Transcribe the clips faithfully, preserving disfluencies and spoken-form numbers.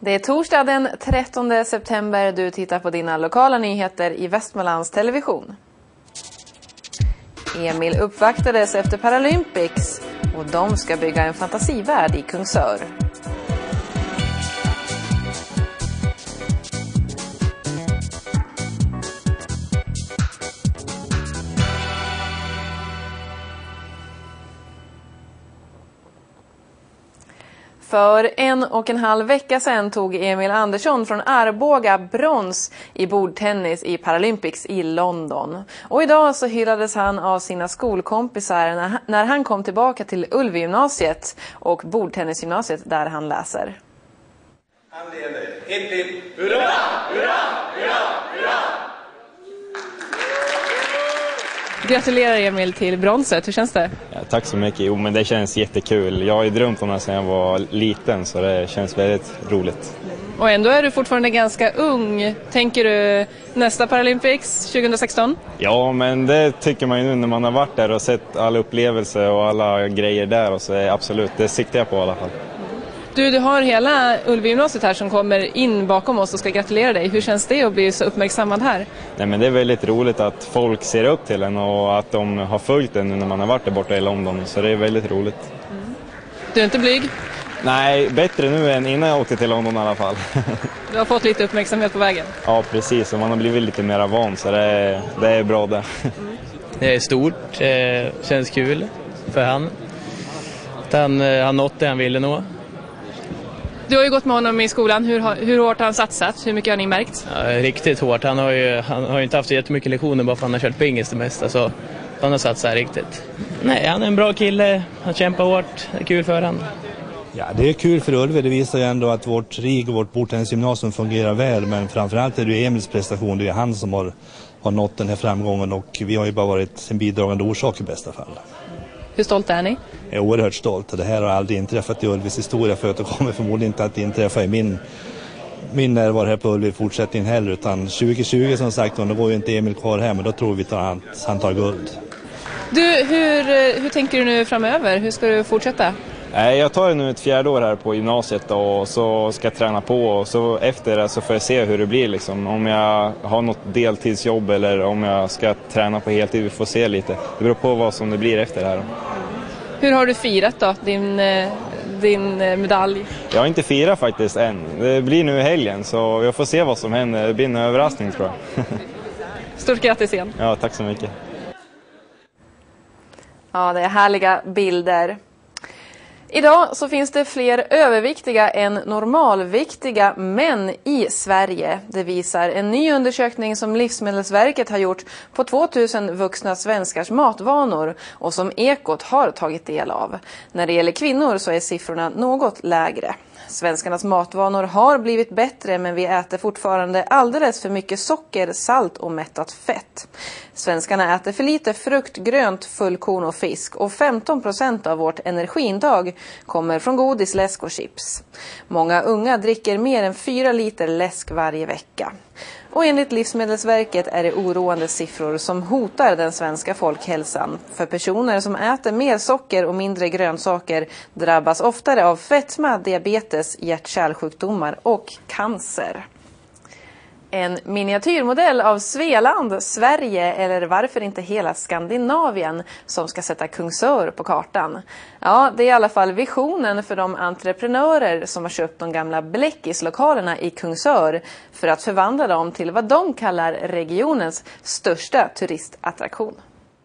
Det är torsdag den trettonde september. Du tittar på dina lokala nyheter i Västmanlands Television. Emil uppvaktades efter Paralympics och de ska bygga en fantasivärld i Kungsör. För en och en halv vecka sedan tog Emil Andersson från Arboga brons i bordtennis i Paralympics i London. Och idag så hyllades han av sina skolkompisar när han kom tillbaka till Ulvegymnasiet och bordtennisgymnasiet där han läser. Han lever. Hipp hipp. Hurra! Hurra! Hurra! Hurra! Gratulerar Emil till bronset, hur känns det? Ja, tack så mycket, jo men det känns jättekul. Jag har ju drömt om det sedan jag var liten så det känns väldigt roligt. Och ändå är du fortfarande ganska ung. Tänker du nästa Paralympics tjugohundrasexton? Ja men det tycker man ju nu när man har varit där och sett alla upplevelser och alla grejer där och så är absolut, det siktar jag på i alla fall. Du, du har hela Ulvegymnasiet här som kommer in bakom oss och ska gratulera dig. Hur känns det att bli så uppmärksammad här? Nej men det är väldigt roligt att folk ser upp till en och att de har följt en när man har varit där borta i London. Så det är väldigt roligt. Mm. Du är inte blyg? Nej, bättre nu än innan jag åkte till London i alla fall. Du har fått lite uppmärksamhet på vägen? Ja precis, och man har blivit lite mer van så det är, det är bra det. Mm. Det är stort, eh, känns kul för han. Att han eh, har nått det han ville nå. Du har ju gått med honom i skolan. Hur, hur hårt har han satsat? Hur mycket har ni märkt? Ja, riktigt hårt. Han har ju han har ju inte haft så jättemycket lektioner bara för att han har kört pingis det mesta. Så han har satsat riktigt. Nej, han är en bra kille. Han kämpar hårt. Det är kul för han. Ja, det är kul för Ulve. Det visar ju ändå att vårt R I G och vårt bordtennisgymnasium fungerar väl. Men framförallt är det Emils prestation. Det är han som har, har nått den här framgången. Och vi har ju bara varit en bidragande orsak i bästa fall. Hur stolt är ni? Jag är oerhört stolt. Det här har aldrig inträffat i Ulves historia förut och kommer förmodligen inte att inträffa i min, min närvaro här på Ulve i fortsättningen heller. Utan tjugo tjugo som sagt, och då går ju inte Emil kvar här, men då tror vi att han, han tar guld. Du, hur, hur tänker du nu framöver? Hur ska du fortsätta? Jag tar nu ett fjärde år här på gymnasiet och så ska jag träna på och så efter det så får jag se hur det blir liksom. Om jag har något deltidsjobb eller om jag ska träna på heltid, vi får se lite. Det beror på vad som det blir efter det här. Hur har du firat då, din, din medalj? Jag har inte firat faktiskt än. Det blir nu i helgen så jag får se vad som händer. Det blir en överraskning tror jag. Stort grattis igen. Ja, tack så mycket. Ja, det är härliga bilder. Idag så finns det fler överviktiga än normalviktiga män i Sverige. Det visar en ny undersökning som Livsmedelsverket har gjort på tvåtusen vuxna svenskars matvanor och som Ekot har tagit del av. När det gäller kvinnor så är siffrorna något lägre. Svenskarnas matvanor har blivit bättre men vi äter fortfarande alldeles för mycket socker, salt och mättat fett. Svenskarna äter för lite frukt, grönt, fullkorn och fisk och femton procent av vårt energiintag kommer från godis, läsk och chips. Många unga dricker mer än fyra liter läsk varje vecka. Och enligt Livsmedelsverket är det oroande siffror som hotar den svenska folkhälsan. För personer som äter mer socker och mindre grönsaker drabbas oftare av fetma, diabetes, hjärt-kärlsjukdomar och cancer. En miniatyrmodell av Svealand, Sverige eller varför inte hela Skandinavien som ska sätta Kungsör på kartan. Ja, det är i alla fall visionen för de entreprenörer som har köpt de gamla Bläckislokalerna i Kungsör för att förvandla dem till vad de kallar regionens största turistattraktion.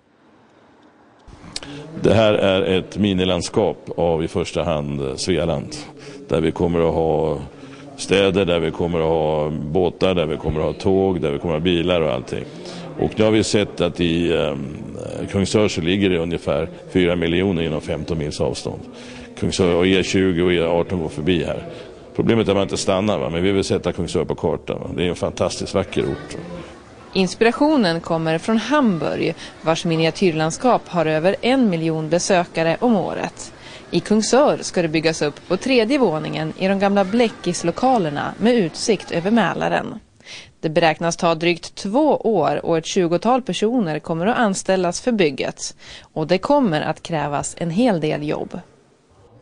Det här är ett minilandskap av i första hand Svealand där vi kommer att ha städer, där vi kommer att ha båtar, där vi kommer att ha tåg, där vi kommer att ha bilar och allting. Och nu har vi sett att i um, Kungsör så ligger det ungefär fyra miljoner inom femton mils avstånd. Kungsör och E tjugo och E arton går förbi här. Problemet är att man inte stannar, va? Men vi vill sätta Kungsör på kartan. Va? Det är en fantastiskt vacker ort. Inspirationen kommer från Hamburg, vars miniatyrlandskap har över en miljon besökare om året. I Kungsör ska det byggas upp på tredje våningen i de gamla Bläckislokalerna med utsikt över Mälaren. Det beräknas ta drygt två år och ett tjugotal personer kommer att anställas för bygget. Och det kommer att krävas en hel del jobb.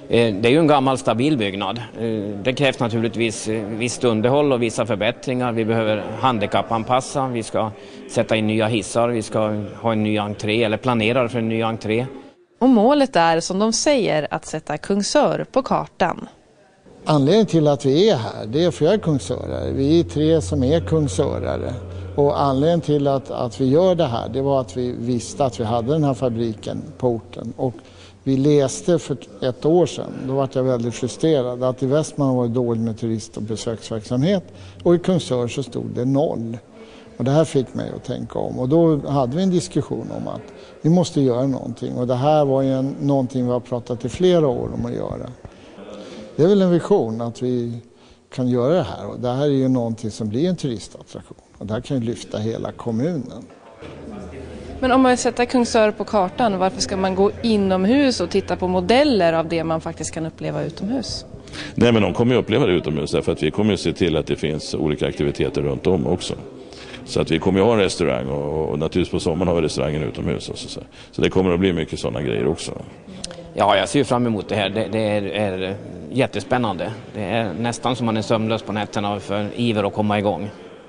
Det är ju en gammal stabil byggnad. Det krävs naturligtvis visst underhåll och vissa förbättringar. Vi behöver handikappanpassa, vi ska sätta in nya hissar, vi ska ha en ny entré eller planerar för en ny entré. Och målet är, som de säger, att sätta Kungsör på kartan. Anledningen till att vi är här, det är för jag är kungsörare. Vi är tre som är kungsörare. Och anledningen till att, att vi gör det här, det var att vi visste att vi hade den här fabriken på orten. Och vi läste för ett år sedan, då var jag väldigt frustrerad, att i Västmanland var det dåligt med turist- och besöksverksamhet. Och i Kungsör så stod det noll. Och det här fick mig att tänka om. Och då hade vi en diskussion om att vi måste göra någonting. Och det här var ju en, någonting vi har pratat i flera år om att göra. Det är väl en vision att vi kan göra det här. Och det här är ju någonting som blir en turistattraktion. Och det här kan ju lyfta hela kommunen. Men om man sätter Kungsör på kartan, varför ska man gå inomhus och titta på modeller av det man faktiskt kan uppleva utomhus? Nej, men de kommer ju uppleva det utomhus därför att vi kommer ju se till att det finns olika aktiviteter runt om också. Så att vi kommer ju ha en restaurang och, och naturligtvis på sommaren har vi restaurangen utomhus. Och så, så det kommer att bli mycket sådana grejer också. Ja, jag ser fram emot det här. Det, det är, är jättespännande. Det är nästan som man är sömnlös på nätterna för iver att komma igång.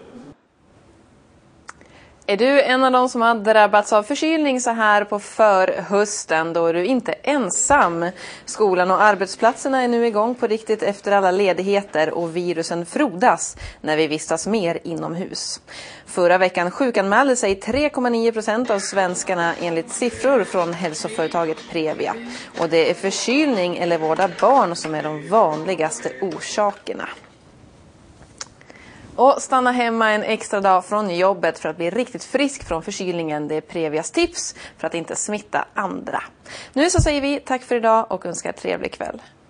Är du en av de som har drabbats av förkylning så här på förhösten, då är du inte ensam. Skolan och arbetsplatserna är nu igång på riktigt efter alla ledigheter och virusen frodas när vi vistas mer inomhus. Förra veckan sjukanmälde sig tre komma nio procent av svenskarna enligt siffror från hälsoföretaget Previa. Och det är förkylning eller vård av barn som är de vanligaste orsakerna. Och stanna hemma en extra dag från jobbet för att bli riktigt frisk från förkylningen. Det är Previas tips för att inte smitta andra. Nu så säger vi tack för idag och önskar trevlig kväll.